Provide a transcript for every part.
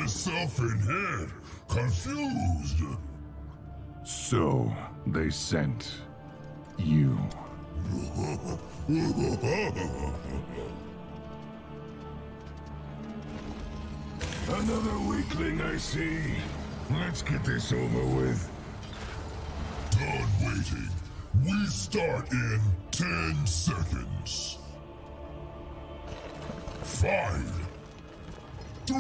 myself in head, confused. So, they sent you. Another weakling, I see. Let's get this over with. Done waiting. We start in 10 seconds. 5, 3.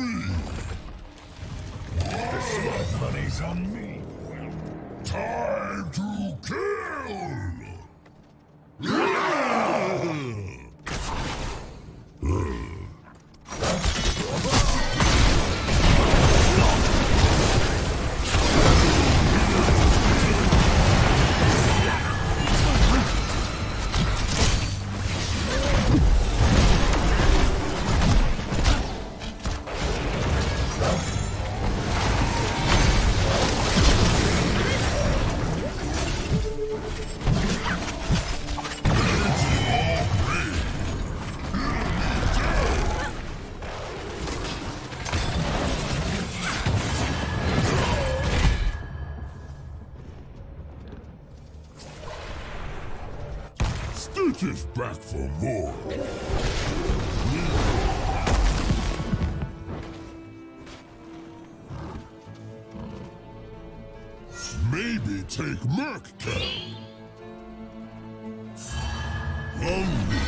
The smart money's on me. Time to kill! Stitch is back for more. Maybe take Merc Cap. Only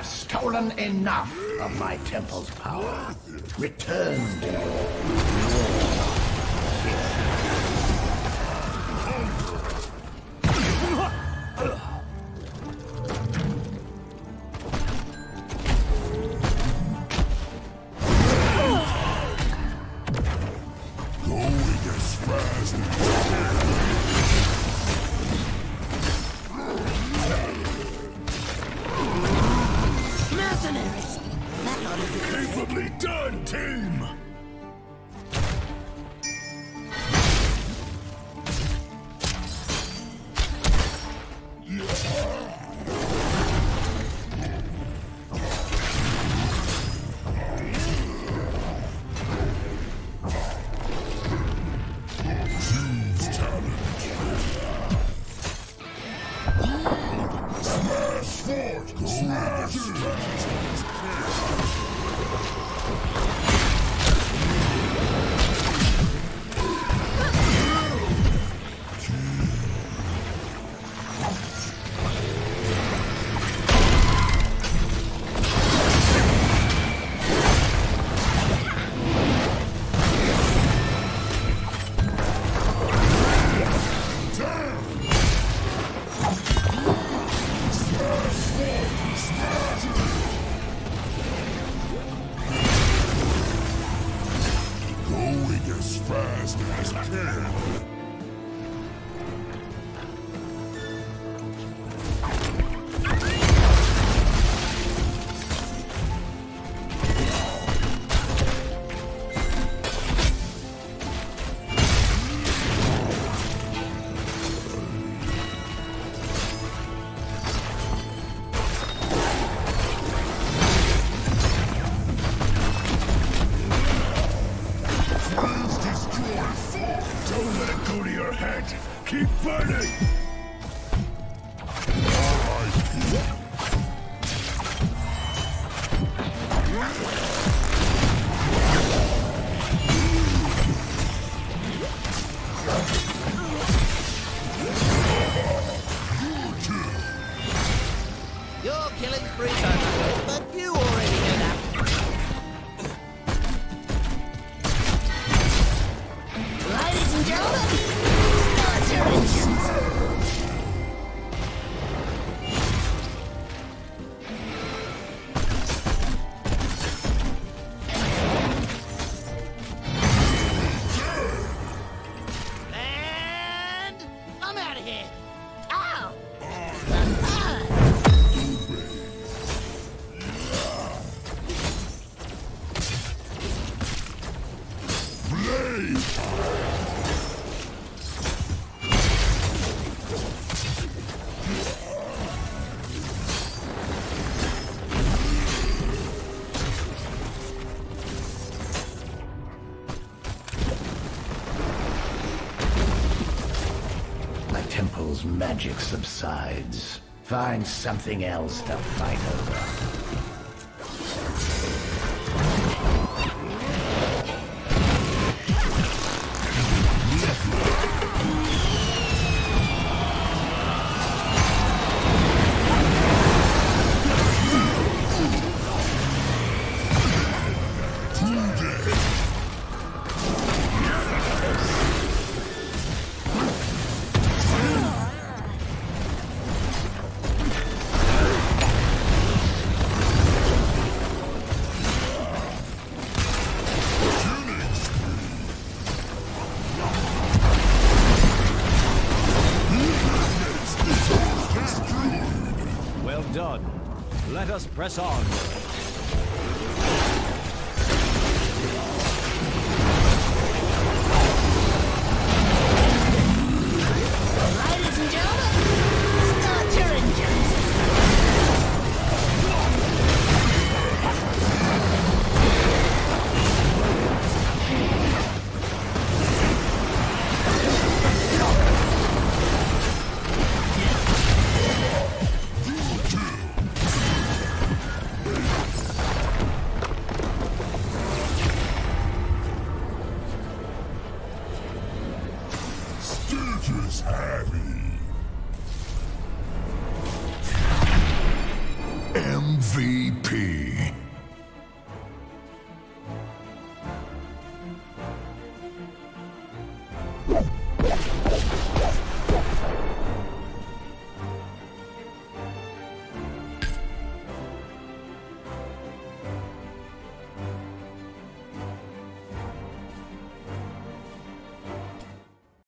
have stolen enough of my temple's power. Return to your Capably done, team! Choose talent. Smash fort! Smash it! As fast as can. Don't let it go to your head. Keep burning. Your killing spree over, but you already know that. Ladies and gentlemen, start your engines! And I'm out of here. Ow! My temple's magic subsides. Find something else to fight over. Well done. Let us press on. Ladies and gentlemen, start your engines! MVP.